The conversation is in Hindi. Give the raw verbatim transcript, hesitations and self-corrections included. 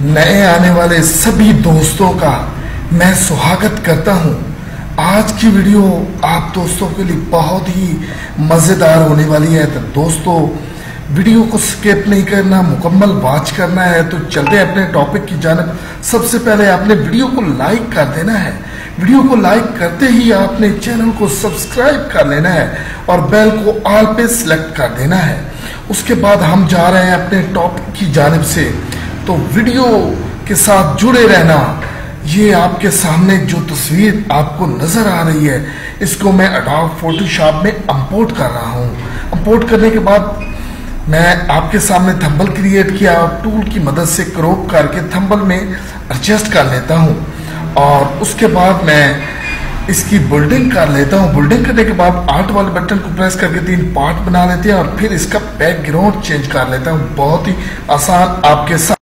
नए आने वाले सभी दोस्तों का मैं स्वागत करता हूं। आज की वीडियो आप दोस्तों के लिए बहुत ही मज़ेदार होने वाली है। तो दोस्तों वीडियो को स्किप नहीं करना, मुकम्मल वॉच करना है। तो चलते हैं अपने टॉपिक की जानिब। सबसे पहले आपने वीडियो को लाइक कर देना है। वीडियो को लाइक करते ही आपने चैनल को सब्सक्राइब कर लेना है और बेल को ऑल पे सिलेक्ट कर देना है। उसके बाद हम जा रहे हैं अपने टॉपिक की जानिब से। तो वीडियो के साथ जुड़े रहना। ये आपके सामने जो तस्वीर आपको नजर आ रही है, इसको मैं एडोब फोटोशॉप में इंपोर्ट कर रहा हूँ। इंपोर्ट करने के बाद मैं आपके सामने थंबनेल क्रिएट किया, टूल की मदद से क्रॉप करके थंबनेल में एडजस्ट कर लेता हूँ और उसके बाद मैं इसकी बोल्डिंग कर लेता हूँ। बोल्डिंग करने के बाद आर्ट वाले बटन को प्रेस करके तीन पार्ट बना लेते हैं और फिर इसका बैकग्राउंड चेंज कर लेता हूँ। बहुत ही आसान आपके साथ।